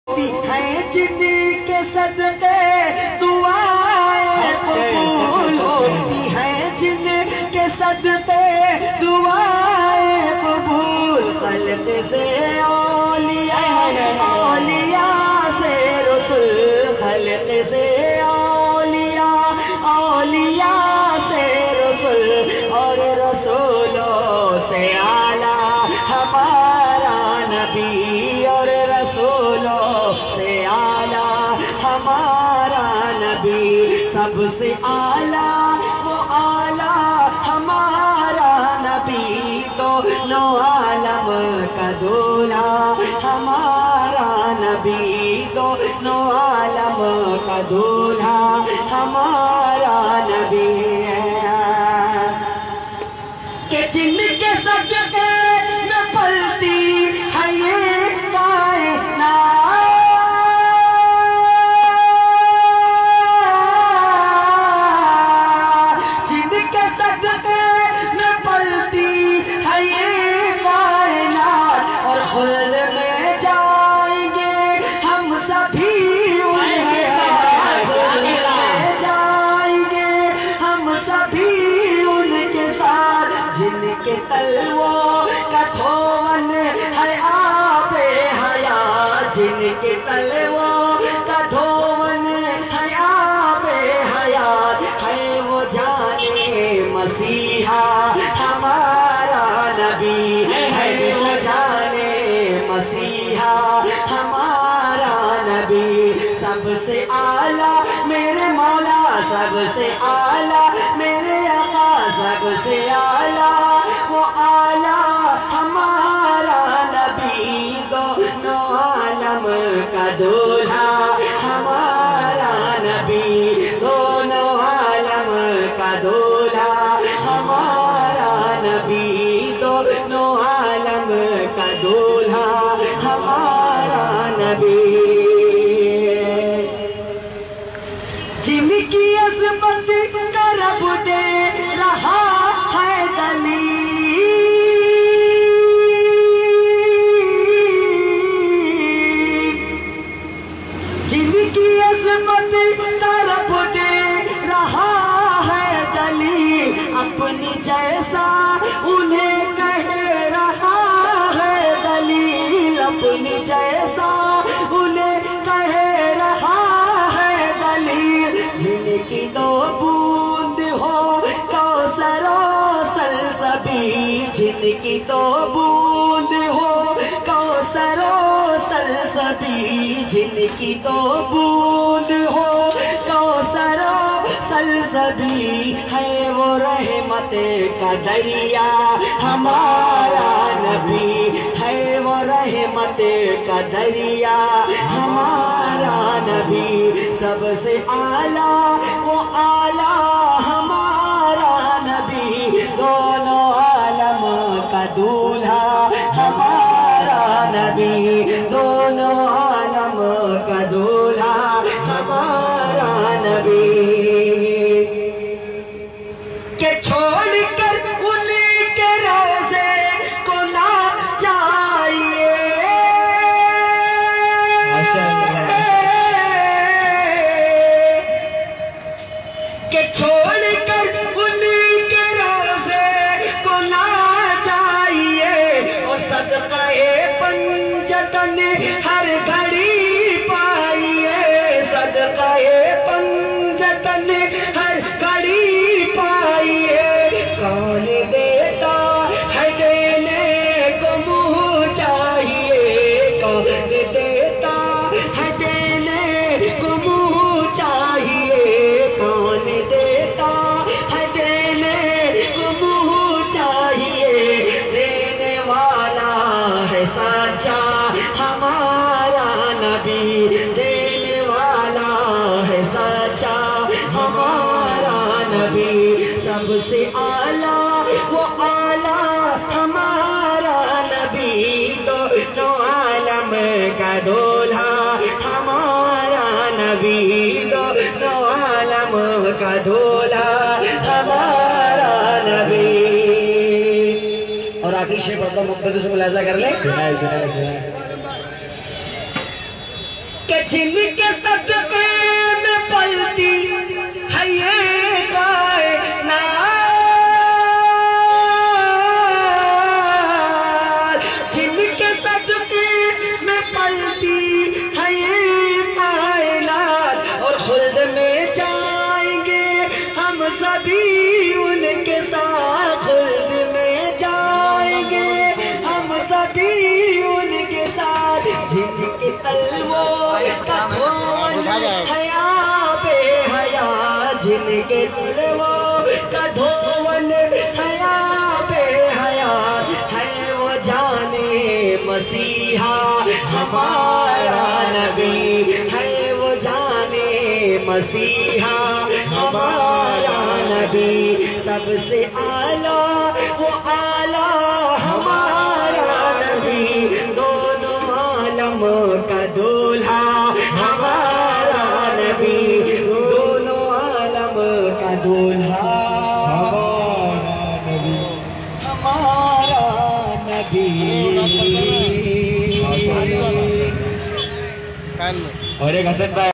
हैं जिनके सदके दुआएं कबूल होती हैं, जिनके सदके दुआएं कबूल। खल्क से औलिया, औलिया से रसूल, खल्क से औलिया, औलिया से रसूल, और रसूलों से आला हमारा नबी, और रसूलों से आला हमारा नबी। सबसे आला वो आला हमारा नबी, दोनों आलम का दूल्हा हमारा नबी, दोनों आलम का दूल्हा हमारा नबी है। कि जिनके सदके में पलती है ये कायनात, जिनके सदके में पलती है ये कायनात, और खुल्द में जाएंगे हम सभी उनके साथ, खुल्द में जाएंगे हम सभी उनके साथ। जिनके तलवों का धोवन है आबे हयात, जिनके तलवों का धोवन है आबे हयात, है वो जाने मसीहा हमारा नबी, है वो जाने मसीहा हमारा नबी। सबसे आला मेरे मौला, सबसे आला मेरे आका, सबसे आला वो आला हमारा नबी, दोनों आलम का दूल्हा हमारा नबी, दोनों आलम का दूल्हा हमारा नबी, दोनों आलम का दूल्हा हमारा नबी। जिनकी अज़मत का रब दे रहा है दलील, जिनकी अज़मत का रब दे रहा है दलील, अपनी जैसा उन्हें कह रहा है दलील, अपनी जैसा उन्हें कह रहा है दलील। जिनकी दो बूंद हो कौसरो सलसबी, जिनकी दो बूंद हो कौसरो सलसबी, जिनकी दो बूंद हो कौसरो सलसबी, है वो रहमत का दरिया हमारा नबी, है वो रहमत का दरिया हमारा नबी। सबसे आला वो आला हमारा नबी, दोनों आलम का दूल्हा हमारा नबी, दोनों आलम का दूल्हा हमारा नबी। के छोड़ कर उनके रोज़े को ना जाइए, के छोड़ कर उनके रोज़े को ना जाइए, और सदक़े पंजतन हर घड़ी पाइए, सदक़े पंजतन हर घड़ी पाइए। कौन देता है देने को मुँह चाहिए, कौन देता है देने को मुँह चाहिए, कौन देता है देने को मुँह चाहिए। देने वाला है सच्चा हमारा नबी, देने वाला है सच्चा हमारा नबी। सबसे आला वो आला हमारा नबी, दोनों आलम का दूल्हा हमारा नबी, दोनों आलम का दूल्हा हमारा नबी। और आखिरी शेर पढ़ता हूँ, मुक़द्दस से मुलाज़ा कर ले। کہ جن کے صدقے میں پلتی ہے یہ کائنات، جن کے صدقے میں پلتی ہے یہ کائنات، اور خلد میں جائیں گے ہم سبھی ان کے ساتھ، خلد میں جائیں گے ہم سبھی ان کے ساتھ، جن کے تلووں کا کھول حیا بے حیا، جن کے تلووں کا دھون حیا بے حیا، ہے وہ جانے مسیحا ہمارا نبی، ہے وہ جانے مسیحا ہمارا نبی، سب سے اعلیٰ وہ اعلیٰ ہمارا نبی، دونوں عالم کا دولہا ہمارا نبی، دونوں عالم کا دولہا ہمارا نبی۔ اور ایک حسن بھائی